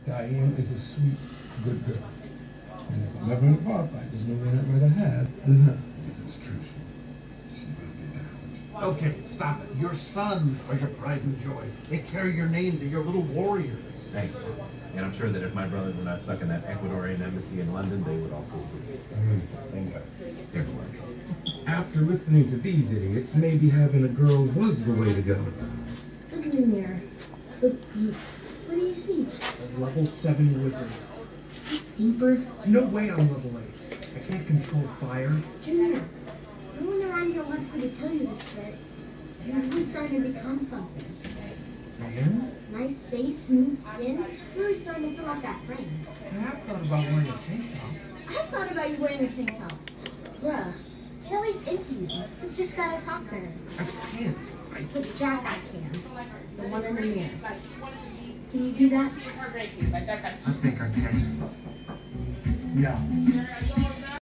Diane is a sweet, good girl. And if I'm ever in a bar fight, there's no one I'd rather have than her. If it's true, she will be damaged. Okay, stop it. Your sons are your pride and joy. They carry your name. They're your little warriors. Thanks, Pop. And I'm sure that if my brothers were not stuck in that Ecuadorian embassy in London, they would also be. Bingo. After listening to these idiots, maybe having a girl was the way to go. Look in the mirror. Look deep. What do you see? A level 7 wizard. Deeper? No way I'm level 8. I can't control fire. Junior, no one around here wants me to tell you this, but you're really starting to become something. Diane? Nice face, smooth skin, really starting to fill out that frame. I have thought about wearing a tank top. I thought about you wearing a tank top. Bruh, Shelly's into you. You've just gotta talk to her. I can't. But that I can. The one in the mirror. Can you do that? I think I can. No.